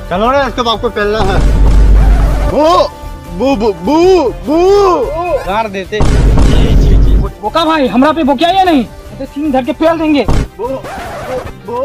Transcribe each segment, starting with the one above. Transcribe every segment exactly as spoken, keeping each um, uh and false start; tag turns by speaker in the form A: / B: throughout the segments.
A: चलो ना, इसके बाप को पेलना है। बू बू बू बू बू
B: गाड़ देते।
C: बोका भाई हमरा पे बोकिया या नहीं तो सीन धर के पेल देंगे।
A: बू बू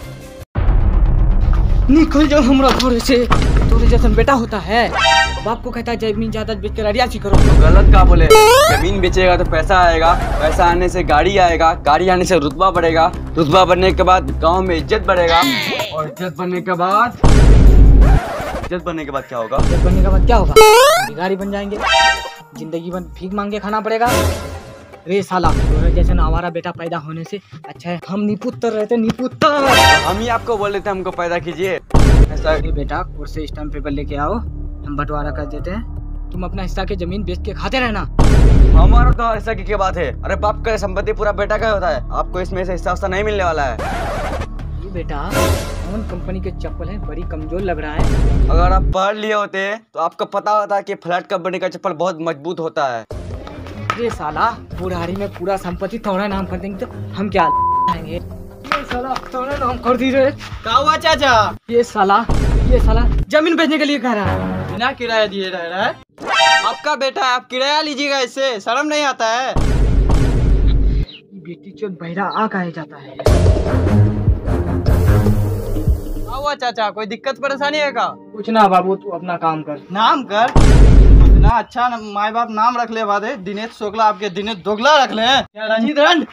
C: निकल जाओ हमरा घर से। तोरे जैसा बेटा होता है बाप को कहता है जमीन जायदाद बेच कर अरियासी करो।
D: तो गलत का बोले, जमीन बेचेगा तो पैसा आएगा, पैसा आने से गाड़ी आएगा, गाड़ी आने से रुतबा बढ़ेगा, रुतबा बढ़ने के बाद गांव में इज्जत बढ़ेगा, और इज्जत बढ़ने के बाद इज्जत बनने के बाद क्या होगा?
C: इज्जत बनने के बाद क्या होगा? भिखारी बन जाएंगे, जिंदगी भर भीख मांग के खाना पड़ेगा। रे साला, तोरे जैसे हमारा बेटा पैदा होने से अच्छा है हम निपुत्र रहते। निपुत्र
D: हम ही आपको बोल रहे थे हमको पैदा कीजिए। ऐसा
C: बेटा कोर्ट से स्टाम्प पेपर लेके आओ, हम बंटवारा कर देते हैं। तुम अपना हिस्सा के जमीन बेच के खाते रहना।
D: हमारा तो हिस्सा की क्या बात है? अरे बाप का संपत्ति पूरा बेटा का होता है, आपको इसमें से हिस्सा हिस्सा नहीं मिलने वाला है।
C: ये बेटा कौन कंपनी के चप्पल है, बड़ी कमजोर लग रहा है।
D: अगर आप पढ़ लिए होते तो आपको पता होता कि फ्लैट कंपनी का चप्पल बहुत मजबूत होता है।
C: ये साला बुढ़ारी में पूरा संपत्ति थोड़ा नाम कर देंगे तो हम क्या आएंगे? ये साला थोड़ा नाम कर दी रे।
B: क्या हुआ चाचा?
C: ये साला ये साला जमीन बेचने के लिए कह रहा है।
B: बिना किराया दिए रह रहा है। आपका बेटा है, आप किराया लीजिएगा, इससे शर्म नहीं आता है?
C: बेटी चोट बहरा आ कहे जाता है।
B: क्या हुआ चाचा, कोई दिक्कत परेशानी है का?
C: कुछ ना बाबू, तू अपना काम कर।
B: नाम कर? इतना अच्छा माँ बाप नाम रख ले बाद दिनेश शुक्ला, आपके दिनेश दोगला रख ले क्या? रंजीत रंड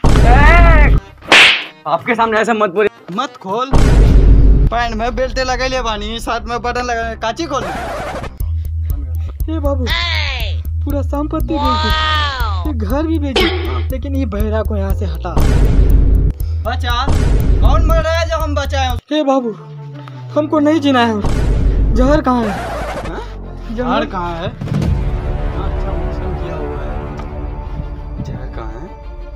D: आपके सामने ऐसा मत बोलिए।
B: मत खोल, पैंट में बेल्टे लगे ले बानी, साथ में बटन लगा, काची खोल।
C: ये बाबू पूरा संपत्ति बेच दी, ये घर भी बेची, लेकिन ये बहरा को यहाँ से हटा।
B: बचा कौन मर रहा है जो हम बचाए?
C: हे बाबू हमको नहीं जीना है। जहर कहाँ है?
B: जहर कहाँ है?
D: अच्छा मौसम किया हुआ है। जहर कहाँ है?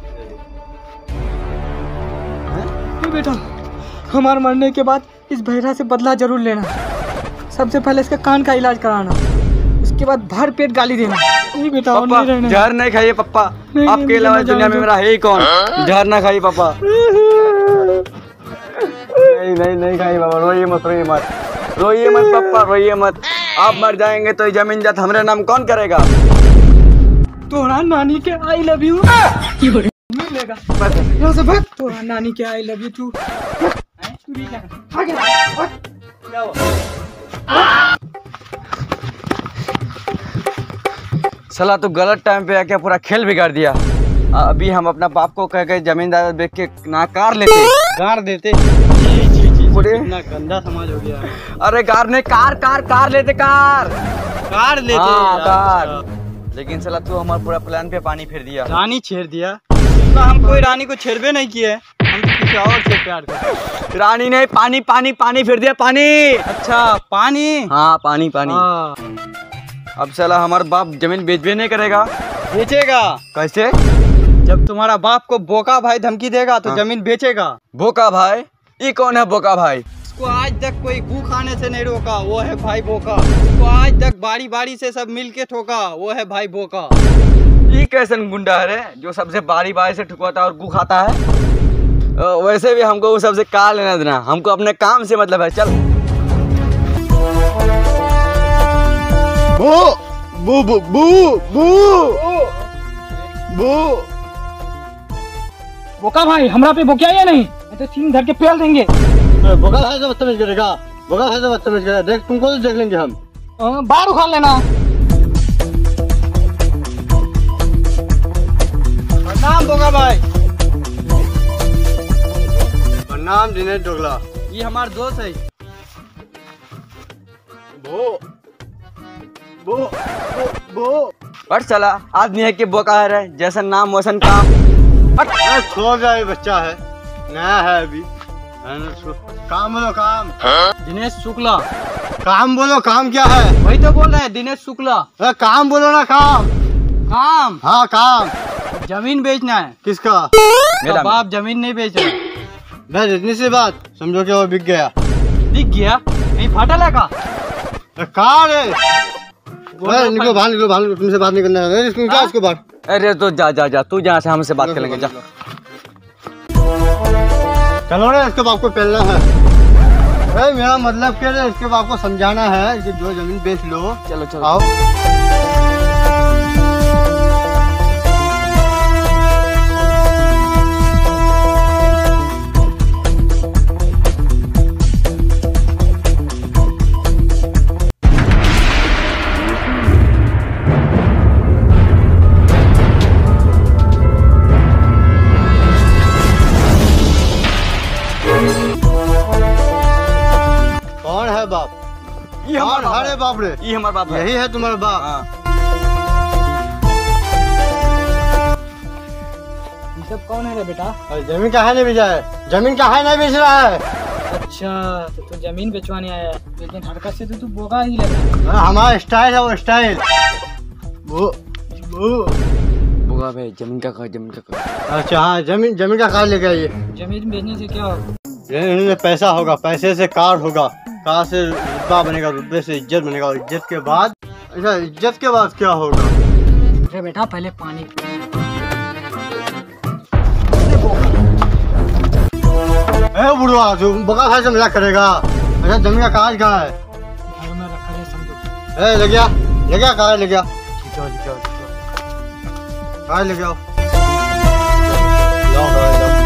C: ये बेटा हमारे मरने के बाद इस बहरा से बदला जरूर लेना। सबसे पहले इसके कान का इलाज कराना, उसके बाद भर पेट गाली देना। ये बेटा और नहीं रहना।
D: जहर नहीं खाइए पप्पा,
C: नहीं,
D: आपके
C: नहीं,
D: अलावा
C: नहीं,
D: दुनिया में
C: नहीं,
D: मेरा है ही कौन? जहर ना खाइए पापा। नहीं नहीं नहीं खाइए पापा, रोइए मत, रोइए मत, रोइए मत पापा, रोइए मत। आप मर जाएंगे तो जमीन जात हमारे नाम कौन करेगा?
C: तोरा नानी के आई लव यू मिलेगा। यहाँ से भाग। तोरा नानी के आई लव यू तू।
D: साला तू गलत टाइम पे आके पूरा खेल बिगाड़ दिया। अभी हम अपना बाप को कह के जमींदार बेच के नाकार लेते,
B: गाड़ देते। इतना गंदा समाज हो गया।
D: अरे कार ने कार कार कार लेते, कार
B: कार लेते।
D: हाँ, कार। लेकिन साला तू हमारे पूरा प्लान पे पानी फेर दिया।
B: रानी छेड़ दिया? तो हम कोई रानी को छेड़बे नहीं किए, हम तो किसी और से प्यार करते।
D: रानी नहीं, पानी पानी पानी फेर दिया, पानी।
B: अच्छा पानी?
D: हाँ पानी पानी।
B: हाँ।
D: अब साला हमारा बाप जमीन बेचबे नहीं करेगा।
B: बेचेगा।
D: कैसे?
B: जब तुम्हारा बाप को बोका भाई धमकी देगा तो हाँ। जमीन बेचेगा।
D: बोका भाई? ये कौन है बोका भाई?
B: इसको आज तक कोई गू खाने से नहीं रोका, वो है भाई बोका। इसको आज तक बारी बारी से सब मिल के ठोका, वो है भाई बोका।
D: ये कैसन गुंडा है रे जो सबसे बारी बारी से ठुकवाता है और गू खाता है? वैसे भी हमको वो सबसे कार लेना देना, हमको अपने काम से मतलब है। चल
A: बू बू बू बू बू बू
C: बोका भाई हमरा पे बोकिया या नहीं तो सीन धर के पेल देंगे।
A: बोका है तो बदतमीज करेगा, बोका है तो बदतमीज करेगा। देख तुमको तो देख लेंगे हम।
C: बाहर उखाड़ लेना।
B: नाम बोका भाई।
A: नाम दिनेश दोगला।
B: ये हमारा दोस्त है।
A: बो बो बो
D: पर चला आदमी है कि बोका है रे, जैसा नाम वैसन काम।
A: छोड़ जाए, बच्चा है, नया है अभी। काम बोलो काम।
B: दिनेश शुक्ला।
A: काम बोलो, काम क्या है?
B: वही तो बोल रहे हैं दिनेश शुक्ला।
A: अरे काम बोलो ना, काम।
B: काम?
A: हाँ काम।
B: जमीन बेचना है।
A: किसका?
D: मेरा
B: बाप जमीन नहीं बेच रहा।
A: बस इतनी सी बात समझो कि वो बिक गया।
B: बिक गया? नहीं फाटल है का?
A: कार है। निकलो बाहर, निकलो बाहर, तुमसे बात नहीं करना है। इसको क्या इसको बाहर।
D: अरे तो जा जा जा, तू जहाँ से हमसे बात कर लेंगे। जा
A: चलो ना, इसके बाप को पेलना है। अरे मेरा मतलब क्या है, इसके बाप को समझाना है कि जो जमीन बेच लो।
D: चलो चलो
A: आओ। कौन है बाप?
D: ये
A: कौन?
D: हमारा
A: अरे बाप रे,
D: ये हमारा बाप है।
A: यही है तुम्हारा बाप?
D: हाँ।
C: ये सब कौन है रे बेटा?
A: अरे जमीन का है नहीं बेचा है, जमीन का है नहीं बेच रहा है।
C: अच्छा तो तू जमीन बेचवाने आया है, लेकिन हरकत से तो तू बोगा ही लग रहा है।
A: हमारा स्टाइल है वो स्टाइल। वो वो
D: बोगा भाई जमीन का कागज, जमीन का कागज।
A: अच्छा हाँ, जमीन जमीन का कार लेके आइए।
C: जमीन बेचने से क्या होगा?
A: जमीन में पैसा होगा, पैसे से कार होगा, कार से रुतबा बनेगा, रुतबे से इज्जत बनेगा, और इज्जत के बाद अच्छा इज्जत के बाद क्या होगा?
C: अरे बेटा पहले पानी
A: ए बुढ़वा, तू बका भाई से मजाक करेगा? अच्छा जमीन का कागज कहाँ है?
C: घर में रखा है समझो।
A: ए ले गया, ले गया कागज ले गया। कागज ले गया। लाओ कागज लाओ।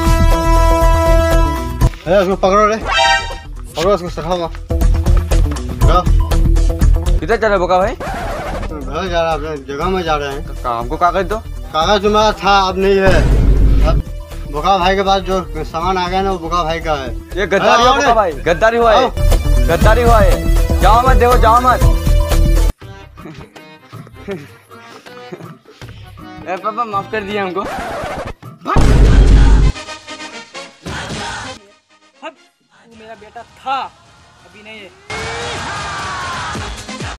A: ए उसको पकड़ो रे, पकड़ो उसको, सटाओ। जाओ।
D: किधर चल रहे बोका भाई?
A: घर जा रहा है, अपने जगह में जा रहे हैं।
D: का, हमको कागज दो।
A: कागज तुम्हारा था, अब नहीं है। अब बोका भाई के पास जो सामान आ गया ना वो बोका भाई का है।
D: ये गद्दारी
A: अरे,
D: हुआ बोका
A: अरे।
D: भाई, गद्दारी हुआ है,
A: आओ।
D: गद्दारी हुआ है। जाओ मत, देखो जाओ मत। ए पापा माफ कर दिया हमको।
C: तू मेरा बेटा था, अभी नहीं है।